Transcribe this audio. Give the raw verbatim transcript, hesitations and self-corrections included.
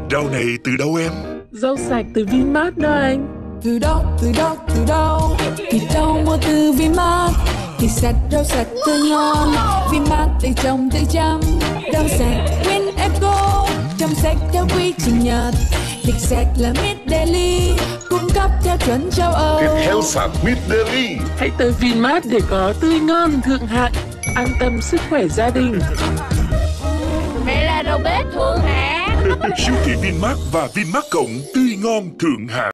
Rau này từ đâu em? Rau sạch từ Vinmart đó anh. Từ đâu, từ đâu, từ đâu? Thịt rau mua từ Vinmart. Thịt sạch, rau sạch tươi ngon. Vinmart tự trồng tự chăm. Rau sạch Win Eco, chăm sạch theo quy trình Nhật. Thịt sạch là Meat Deli, cung cấp theo chuẩn châu Âu. Thịt heo sạch Meat Deli. Hãy tới Vinmart để có tươi ngon thượng hạng, an tâm sức khỏe gia đình. Mẹ là đầu bếp thượng hạng. Siêu thị Vinmart và Vinmart Cộng, tươi ngon thượng hạng.